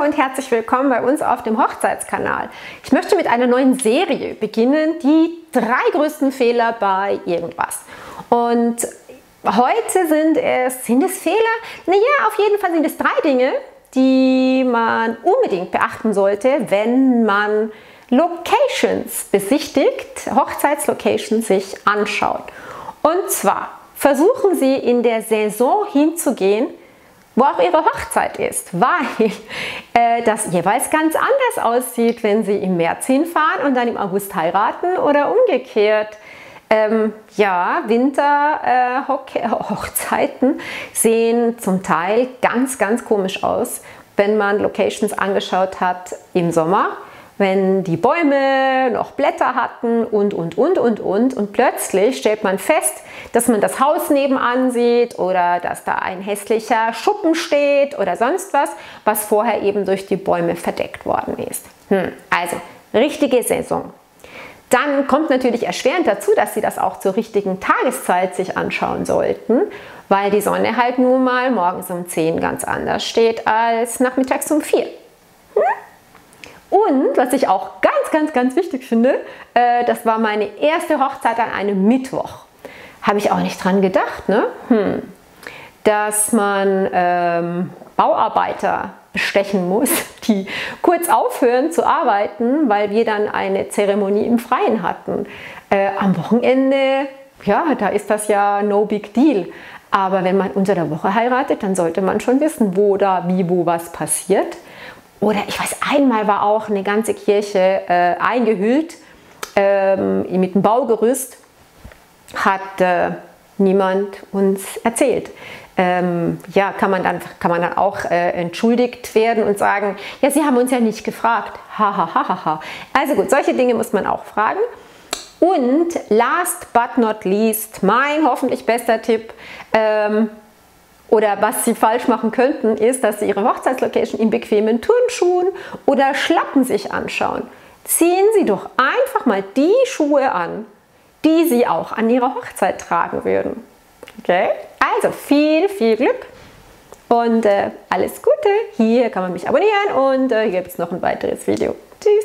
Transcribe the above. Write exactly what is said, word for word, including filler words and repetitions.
Hallo und herzlich willkommen bei uns auf dem Hochzeitskanal. Ich möchte mit einer neuen Serie beginnen, die drei größten Fehler bei irgendwas. Und heute sind es, sind es Fehler? Naja, auf jeden Fall sind es drei Dinge, die man unbedingt beachten sollte, wenn man Locations besichtigt, Hochzeitslocations sich anschaut. Und zwar versuchen Sie in der Saison hinzugehen, wo auch Ihre Hochzeit ist, weil äh, das jeweils ganz anders aussieht, wenn Sie im März hinfahren und dann im August heiraten oder umgekehrt. Ähm, ja, Winter-Hochzeiten äh, sehen zum Teil ganz, ganz komisch aus, wenn man Locations angeschaut hat im Sommer, wenn die Bäume noch Blätter hatten und, und, und, und, und. Und plötzlich stellt man fest, dass man das Haus nebenan sieht oder dass da ein hässlicher Schuppen steht oder sonst was, was vorher eben durch die Bäume verdeckt worden ist. Hm, also, richtige Saison. Dann kommt natürlich erschwerend dazu, dass Sie das auch zur richtigen Tageszeit sich anschauen sollten, weil die Sonne halt nun mal morgens um zehn ganz anders steht als nachmittags um vier. Hm? Und was ich auch ganz, ganz, ganz wichtig finde, äh, das war meine erste Hochzeit an einem Mittwoch. Habe ich auch nicht dran gedacht, ne? Hm. Dass man ähm, Bauarbeiter bestechen muss, die kurz aufhören zu arbeiten, weil wir dann eine Zeremonie im Freien hatten. Äh, am Wochenende, ja, da ist das ja no big deal. Aber wenn man unter der Woche heiratet, dann sollte man schon wissen, wo da, wie, wo was passiert. Oder ich weiß, einmal war auch eine ganze Kirche äh, eingehüllt ähm, mit einem Baugerüst, hat äh, niemand uns erzählt. Ähm, ja, kann man dann, kann man dann auch äh, entschuldigt werden und sagen, ja, Sie haben uns ja nicht gefragt. Ha, ha, ha, ha, ha. Also gut, solche Dinge muss man auch fragen. Und last but not least, mein hoffentlich bester Tipp, ähm, oder was Sie falsch machen könnten, ist, dass Sie Ihre Hochzeitslocation in bequemen Turnschuhen oder Schlappen sich anschauen. Ziehen Sie doch einfach mal die Schuhe an, die Sie auch an Ihrer Hochzeit tragen würden. Okay? Also viel, viel Glück und äh, alles Gute. Hier kann man mich abonnieren und äh, hier gibt es noch ein weiteres Video. Tschüss!